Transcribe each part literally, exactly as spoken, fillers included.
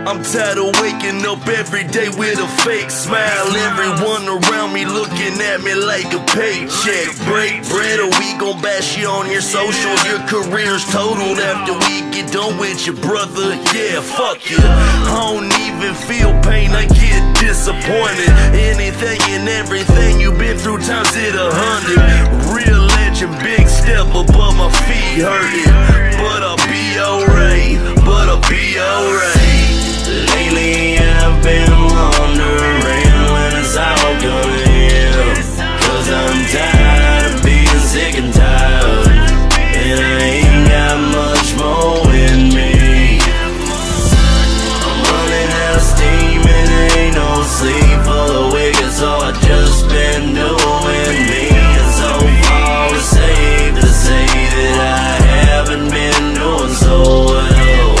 I'm tired of waking up every day with a fake smile. Everyone around me looking at me like a paycheck. Break bread or we gon' bash you on your socials. Your career's totaled after we get done with your brother. Yeah, fuck you. I don't even feel pain, I get disappointed. Anything and everything you've been through times it a hundred. Real legend, big step above my feet hurting. But I'll be alright, but I'll be alright. Lately I've been wondering when it's all gonna end, 'cause I'm tired of being sick and tired, and I ain't got much more in me. I'm running out of steam and there ain't no sleep for the wicked, so I just been doing me. It's so far to safe to say that I haven't been doing so well.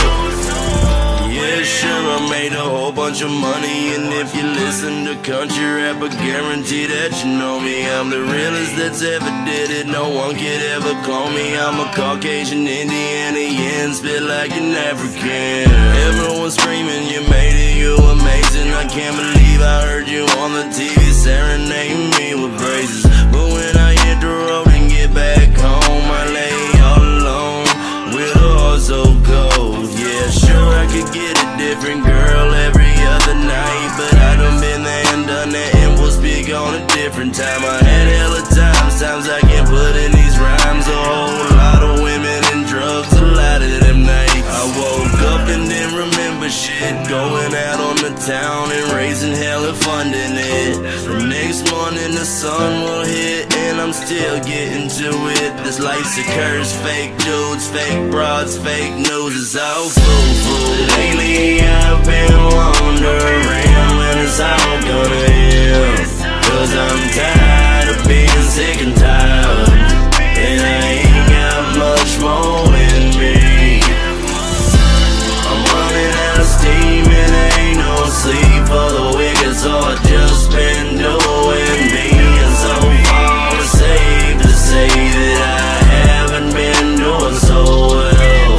Sure, I made a whole bunch of money, and if you listen to country rap, I guarantee that you know me. I'm the realest that's ever did it, no one could ever clone me. I'm a Caucasian Indian, spit like an African. Everyone's screaming, you made it, you amazing. I can't believe I heard you on the T V serenading me with praises. But when I hit the road and get back home, I lay all alone with a heart so cold. Yeah, sure I could get a different girl every other night, but I done been there and done that and will speak on a different time. I had hella times, times I can't put in these rhymes. A whole lot of women and drugs, a lot of them nights. I woke up and didn't remember shit, going out on the town and raising hell and funding it. The next morning the sun will hit and I'm still getting to it. This life's a curse, fake dudes, fake broads, fake news, it's all foo-foo. Lately I've been wondering when it's all gonna end, 'cause I'm tired of being sick and tired, and I ain't got much more in me. I'm running out of steam and there ain't no sleep for the wicked, so I just been doing me. And so far to safe to say that I haven't been doing so well.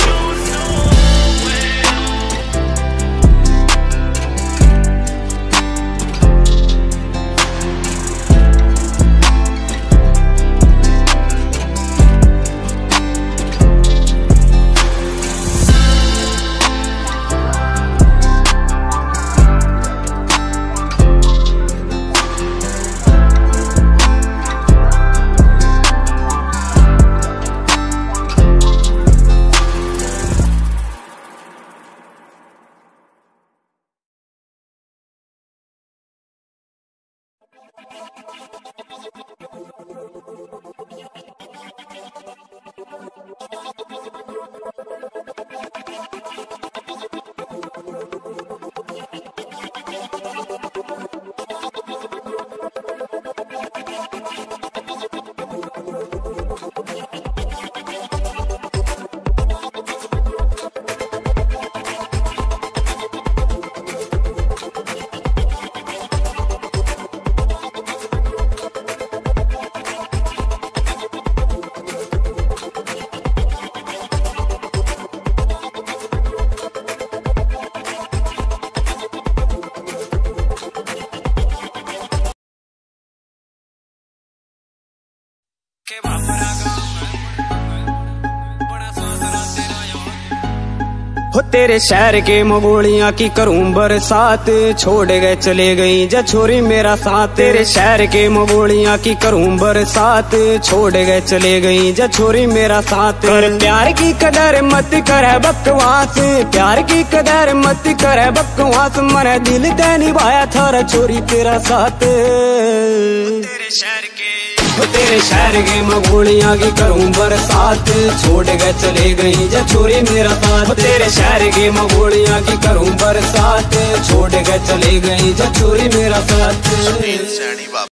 हो तेरे शहर के मंगोलियां की करूं बरसात, छोड़ गए चले गई जा छोरी मेरा साथ। तेरे शहर के मंगोलियां की करूं बरसात, छोड़ गए चले गई जा छोरी मेरा साथ। कर प्यार की कदर मत कर बकवास, प्यार की कदर मत कर बकवास, मरे दिल ते निभाया थारा छोरी तेरा साथ। तेरे शहर के तेरे शहर के मंगोलियां की करूं बरसात, छोड़ गए चले गई जा छोरी मेरा साथ। तेरे शहर के मंगोलियां की करूं बरसात, छोड़ गए चले गई जा छोरी मेरा साथ।